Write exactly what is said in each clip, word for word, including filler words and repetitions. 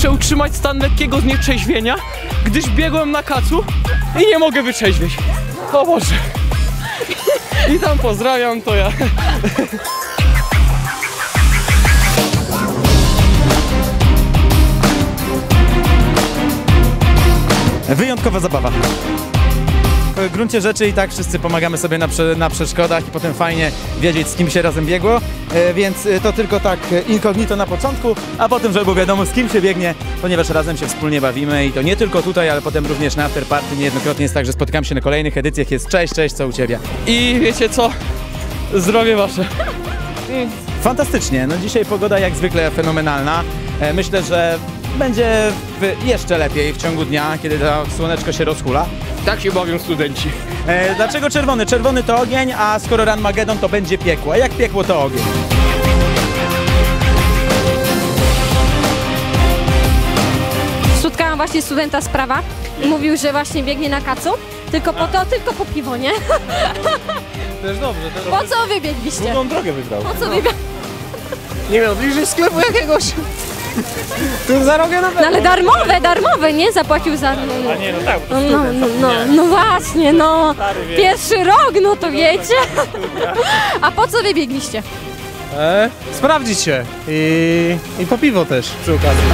muszę utrzymać stan lekkiego znietrzeźwienia, gdyż biegłem na kacu i nie mogę wytrzeźwieć. O Boże. I tam pozdrawiam, to ja. Wyjątkowa zabawa. W gruncie rzeczy i tak wszyscy pomagamy sobie na, prze, na przeszkodach i potem fajnie wiedzieć, z kim się razem biegło, e, więc to tylko tak incognito na początku, a potem, żeby było wiadomo, z kim się biegnie, ponieważ razem się wspólnie bawimy i to nie tylko tutaj, ale potem również na afterparty. Niejednokrotnie jest tak, że spotykamy się na kolejnych edycjach, jest cześć, cześć, co u Ciebie? I wiecie co? Zdrowie wasze. Fantastycznie, no dzisiaj pogoda jak zwykle fenomenalna. E, myślę, że będzie jeszcze lepiej w ciągu dnia, kiedy to słoneczko się rozhula. Tak się bawią studenci. E, dlaczego czerwony? Czerwony to ogień, a skoro Ranmagedon to będzie piekło. A jak piekło to ogień? Spotkałam właśnie studenta z prawa. Mówił, że właśnie biegnie na kacu. Tylko po to, tylko po piwo, nie? Też dobrze. Też po co wy biegliście? Długą drogę wybrał. Po co wy biegliście? Nie wiem, bliżej sklepu jakiegoś. Tu za rogiem na pewno. No ale darmowe, darmowe, nie? Zapłacił za... No, A nie, no tak, bo to no, student, no, no, no właśnie, no. Pierwszy rok, no to wiecie. A po co wy biegliście? E? Sprawdzić się. I, I po piwo też przy okazji.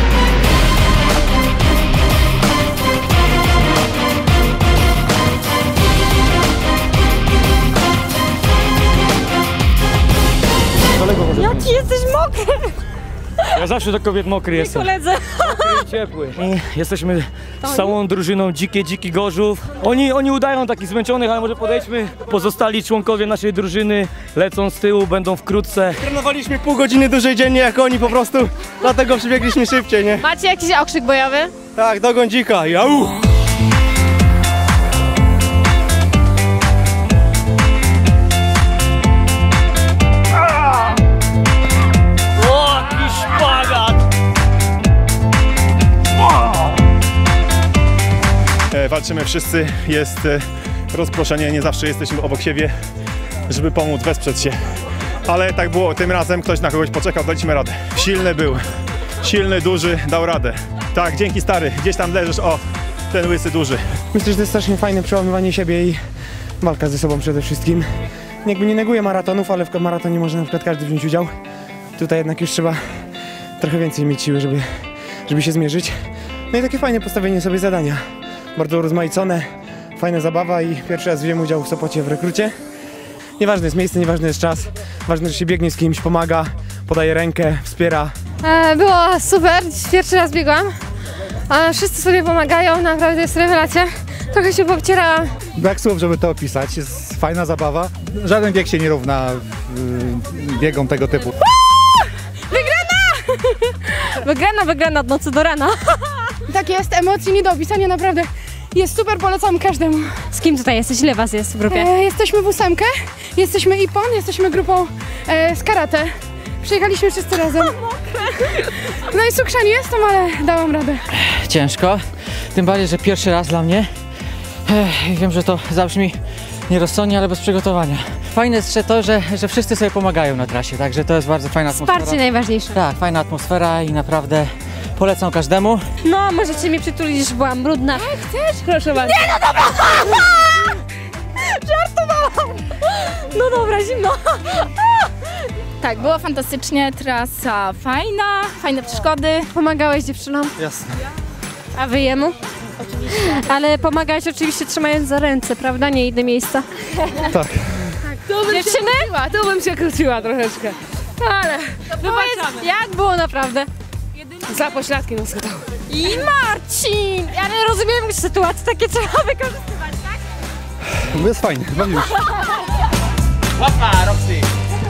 Jaki jesteś mokry! Ja zawsze do kobiet mokry jestem. Koledze. I ciepły. I jesteśmy z całą drużyną Dzikie Dziki Gorzów. Oni, oni udają takich zmęczonych, ale może podejdźmy. Pozostali członkowie naszej drużyny lecą z tyłu, będą wkrótce. Trenowaliśmy pół godziny dłużej dziennie jak oni po prostu, dlatego przybiegliśmy szybciej, nie? Macie jakiś okrzyk bojowy? Tak, dogoń dzika, jau! Walczymy wszyscy, jest rozproszenie, nie zawsze jesteśmy obok siebie, żeby pomóc, wesprzeć się. Ale tak było, tym razem ktoś na kogoś poczekał, daliśmy radę. Silny był, silny, duży, dał radę. Tak, dzięki stary, gdzieś tam leżysz, o, ten łysy duży. Myślę, że to jest strasznie fajne przełamywanie siebie i walka ze sobą przede wszystkim. Jakby nie neguję maratonów, ale w maratonie może na przykład każdy wziąć udział. Tutaj jednak już trzeba trochę więcej mieć siły, żeby, żeby się zmierzyć. No i takie fajne postawienie sobie zadania. Bardzo urozmaicone, fajna zabawa i pierwszy raz wziąłem udział w Sopocie w rekrucie. Nieważne jest miejsce, nieważny jest czas, ważne, że się biegnie z kimś, pomaga, podaje rękę, wspiera. E, było super, pierwszy raz biegłam. E, wszyscy sobie pomagają, naprawdę jest rewelacja. Trochę się poobcierałam. Brak słów, żeby to opisać, jest fajna zabawa. Żaden bieg się nie równa y, biegom tego typu. Wygrana! Wygrana, wygrana od nocy do rana. Tak jest, emocji nie do opisania, naprawdę jest super, polecam każdemu. Z kim tutaj jesteś? Ile was jest w grupie? E, jesteśmy w ósemkę, jesteśmy I P O N, jesteśmy grupą e, z karate. Przyjechaliśmy wszyscy razem. No i sukrzeni jestem, ale dałam radę. Ciężko, tym bardziej, że pierwszy raz dla mnie. Ech, wiem, że to zabrzmi nierozsądnie, ale bez przygotowania. Fajne jest to, że, że wszyscy sobie pomagają na trasie, także to jest bardzo fajna atmosfera. Wsparcie najważniejsze. Tak, fajna atmosfera i naprawdę polecam każdemu. No, możecie mnie przytulić, że byłam brudna. A chcesz? Proszę bardzo. Nie, no dobra! Żartowałam! No dobra, zimno. Tak, było fantastycznie, trasa fajna, fajne przeszkody. Pomagałeś dziewczynom? Jasne. A wy jemu? Oczywiście. Ale pomagałeś oczywiście trzymając za ręce, prawda? Nie inne miejsca. Tak. To bym Dziewczyny? Się króciła, to bym się króciła troszeczkę. Ale wybaczamy. Jak było naprawdę? Za pośladki nas skatały. I Marcin! Ja nie rozumiem sytuacji, takie trzeba wykorzystywać, tak? Jest fajnie, bawimy się. Łapa, Roxy!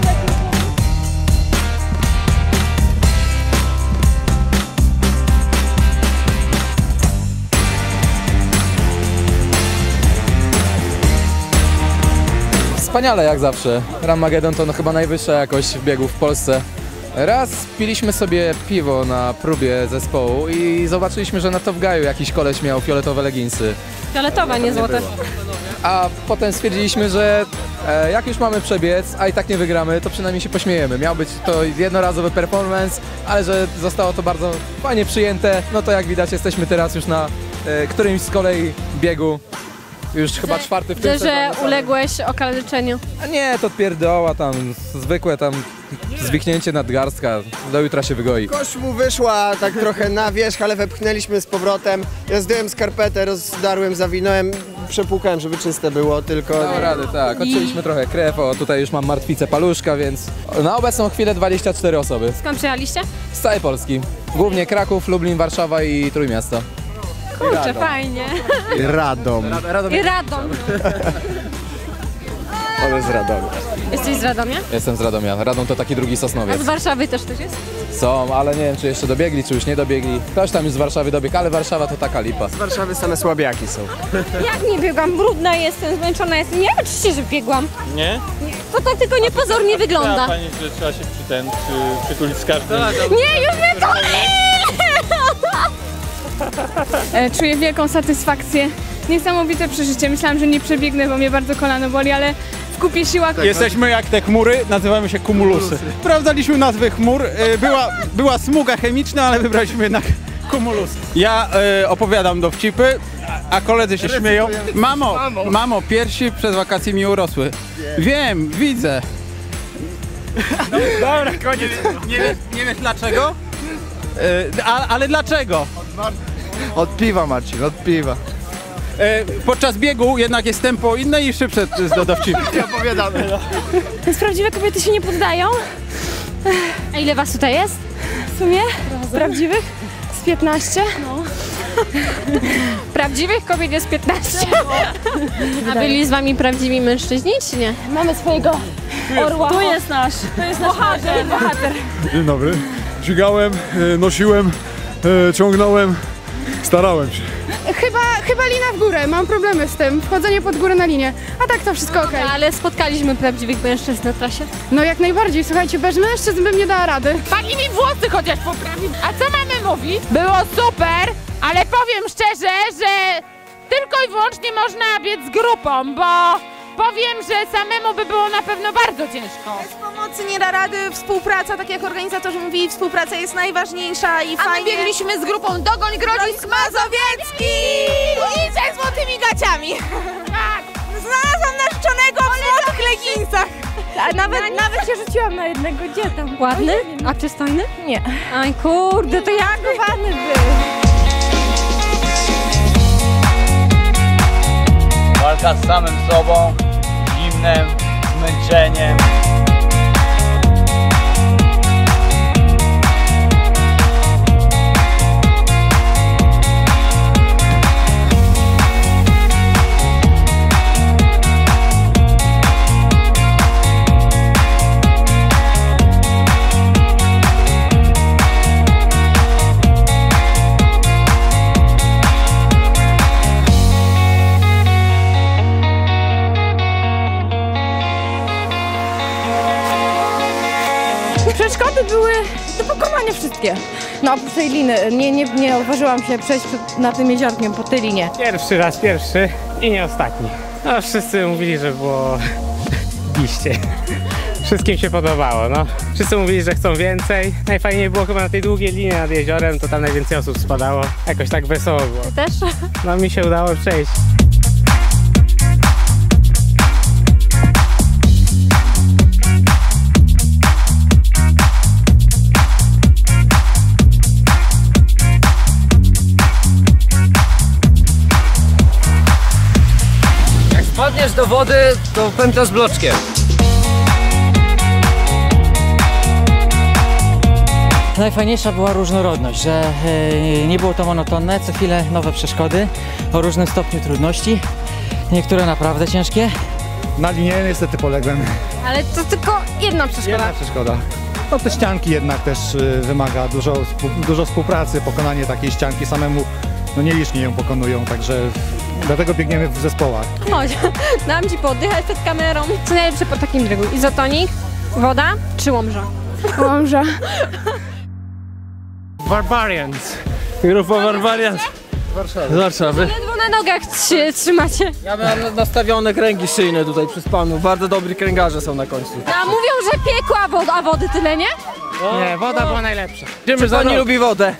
Wspaniale jak zawsze. Ranmagedon to no chyba najwyższa jakość biegów w Polsce. Raz piliśmy sobie piwo na próbie zespołu i zobaczyliśmy, że na Top Guy'u jakiś koleś miał fioletowe leginsy. Fioletowe, nie złote. A potem stwierdziliśmy, że E, jak już mamy przebiec, a i tak nie wygramy, to przynajmniej się pośmiejemy. Miał być to jednorazowy performance, ale że zostało to bardzo fajnie przyjęte, no to jak widać jesteśmy teraz już na e, którymś z kolei biegu. Już chyba czwarty w tym Że, sezonie. że uległeś okaleczeniu. A nie, to pierdoła tam, zwykłe tam zwichnięcie nadgarstka, do jutra się wygoi. Kość mu wyszła tak trochę na wierzch, ale wepchnęliśmy z powrotem. Ja zdjąłem skarpetę, rozdarłem, zawinąłem, przepłukałem, żeby czyste było, tylko... Dało radę, tak. Odcięliśmy trochę krew, o tutaj już mam martwicę paluszka, więc na obecną chwilę dwadzieścia cztery osoby. Skąd przyjechaliście? Z całej Polski. Głównie Kraków, Lublin, Warszawa i Trójmiasto. Kurczę, fajnie. I Radom. Radom. I Radom. Ale z Radomia. Jesteś z Radomia? Jestem z Radomia. Radom to taki drugi A Sosnowiec. z Warszawy też ktoś jest? Są, ale nie wiem, czy jeszcze dobiegli, czy już nie dobiegli. Ktoś tam już z Warszawy dobiegł, ale Warszawa to taka lipa. Z Warszawy same słabiaki są. Jak nie biegłam? Brudna jestem, zmęczona jestem. Nie oczywiście, że biegłam. Nie? To tak tylko niepozornie wygląda. Pani, że trzeba się przy ten, przy, przytulić z każdym. Nie, już mnie to E, Czuję wielką satysfakcję. Niesamowite przeżycie. Myślałam, że nie przebiegnę, bo mnie bardzo kolano boli, ale w kupie siła... Jesteśmy jak te chmury, nazywamy się kumulusy. Sprawdzaliśmy nazwy chmur, y, była, była smuga chemiczna, ale wybraliśmy jednak kumulus. Ja y, opowiadam dowcipy, a a koledzy się śmieją. Mamo, mamo, piersi przez wakacje mi urosły. Wiem, widzę. Dobra, koniec. Nie, wie, nie wiesz dlaczego? Y, a, ale dlaczego? Od piwa, Marcin, od piwa. Y, podczas biegu jednak jest tempo inne i szybsze do dowcipów. Nie opowiadamy. Więc prawdziwe kobiety się nie poddają. A ile was tutaj jest? W sumie? Prawdziwych? Z piętnaście? No. Prawdziwych kobiet jest piętnaście. A byli z wami prawdziwi mężczyźni, czy nie? Mamy swojego orła. Tu jest nasz. To jest nasz bohater. bohater. Dzień dobry. Dźwigałem, e, nosiłem, e, ciągnąłem, starałem się. Chyba, chyba lina w górę, mam problemy z tym. Wchodzenie pod górę na linię. A tak to wszystko okej. Ale spotkaliśmy prawdziwych mężczyzn na trasie. No jak najbardziej, słuchajcie, bez mężczyzn bym nie dała rady. Pani mi włosy chociaż poprawi. A co mamy mówić? Było super, ale powiem szczerze, że tylko i wyłącznie można biec z grupą, bo powiem, że samemu by było na pewno bardzo ciężko. Bez pomocy nie da rady, współpraca, tak jak organizatorzy mówili, współpraca jest najważniejsza i A my fajnie. biegliśmy z grupą Dogoń Grodzisk Mazowiecki! I ze złotymi gaciami. Tak, znalazłam narzeczonego w złotych leginsach. A nawet, nawet się rzuciłam na jednego, gdzie tam? Ładny? A przystojny? Nie. Aj kurde, to jak ładny był. Walka z samym sobą, zimnem, zmęczeniem. Przeszkody były do pokonania wszystkie. No oprócz tej liny, nie, nie, nie odważyłam się przejść na tym jeziorkiem po tej linie. Pierwszy raz pierwszy i nie ostatni. No wszyscy mówili, że było biście. Wszystkim się podobało, no. Wszyscy mówili, że chcą więcej. Najfajniej było chyba na tej długiej linii nad jeziorem, to tam najwięcej osób spadało. Jakoś tak wesoło było. Ty też? No mi się udało przejść. Wpadniesz do wody, to pętasz bloczkiem. Najfajniejsza była różnorodność, że e, nie było to monotonne, co chwilę nowe przeszkody o różnym stopniu trudności, niektóre naprawdę ciężkie. Na linie niestety poległem. Ale to tylko jedna przeszkoda. Jedna przeszkoda. No te ścianki jednak też y, wymaga dużo, dużo współpracy, pokonanie takiej ścianki samemu, no nielicznie ją pokonują, także dlatego biegniemy w zespołach. Chodź, dam ci poddychać przed kamerą. Co najlepsze po takim biegu? Izotonik, woda czy łomża? Łomża. Barbarians. Grupa Barbarians. Z Warszawy. Z Warszawy. Ledwo na nogach trzy, trzymacie? Ja miałem nastawione kręgi szyjne tutaj przy spanu. Bardzo dobrzy kręgarze są na końcu. A mówią, że piekła, a, wod a wody tyle, nie? Nie, woda była najlepsza. Czy pani lubi wodę?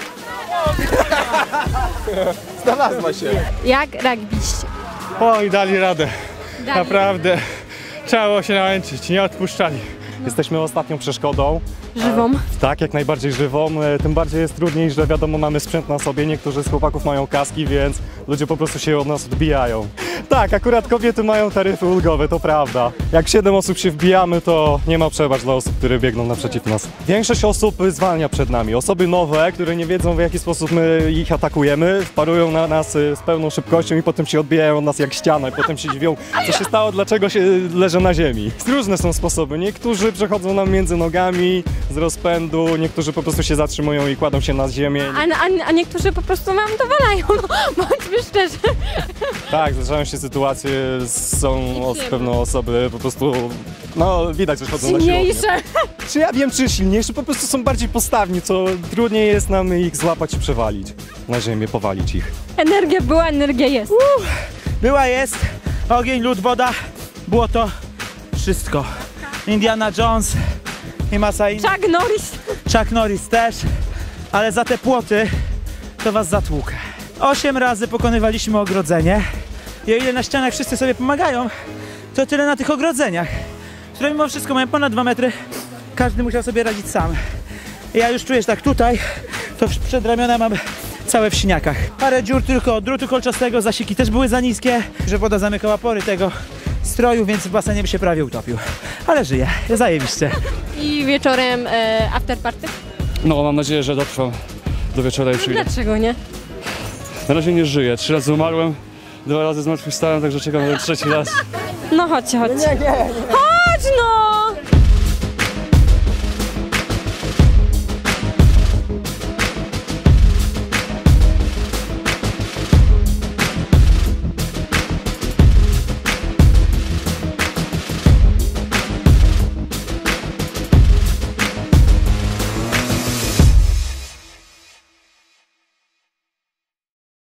Znalazła się. Jak rugbyście? Oj, dali radę. Dali. Naprawdę. Trzeba było się namęczyć, nie odpuszczali. Jesteśmy ostatnią przeszkodą. Żywą? Tak, jak najbardziej żywą. E, Tym bardziej jest trudniej, że wiadomo, mamy sprzęt na sobie. Niektórzy z chłopaków mają kaski, więc ludzie po prostu się od nas odbijają. Tak, akurat kobiety mają taryfy ulgowe, to prawda. Jak siedem osób się wbijamy, to nie ma przebacz dla osób, które biegną naprzeciw nas. Większość osób zwalnia przed nami. Osoby nowe, które nie wiedzą, w jaki sposób my ich atakujemy, wparują na nas e, z pełną szybkością i potem się odbijają od nas jak ściana i potem się dziwią, co się stało, dlaczego się leży na ziemi. Różne są sposoby. Niektórzy przechodzą nam między nogami z rozpędu, niektórzy po prostu się zatrzymują i kładą się na ziemię. A, a, a niektórzy po prostu nam dowalają, no, bądźmy szczerzy. Tak, zdarzają się sytuacje, są os pewne osoby po prostu, no widać, że chodzą na siłownię. Silniejsze. Czy ja wiem, czy silniejsze, po prostu są bardziej postawni, co trudniej jest nam ich złapać i przewalić na ziemię, powalić ich. Energia była, energia jest. Uh, była, jest, ogień, lód, woda, błoto, wszystko. Indiana Jones i masa innych. Chuck Norris. Chuck Norris też, ale za te płoty to was zatłukę. Osiem razy pokonywaliśmy ogrodzenie i o ile na ścianach wszyscy sobie pomagają, to tyle na tych ogrodzeniach, które mimo wszystko mają ponad dwa metry, każdy musiał sobie radzić sam. I ja już czuję, że tak tutaj, to przed ramiona mam całe w siniakach. Parę dziur tylko od drutu kolczastego, zasiki też były za niskie, że woda zamykała pory tego stroju, więc w basenie by się prawie utopił. Ale żyję, zajebiście. I wieczorem e, after party? No, mam nadzieję, że dotrwam do wieczora i przyjdę. Dlaczego nie? Na razie nie żyję. Trzy razy umarłem, dwa razy zmartwychwstałem, także czekam na ten trzeci raz. No chodźcie, chodźcie. Nie, nie, nie. Chodź no!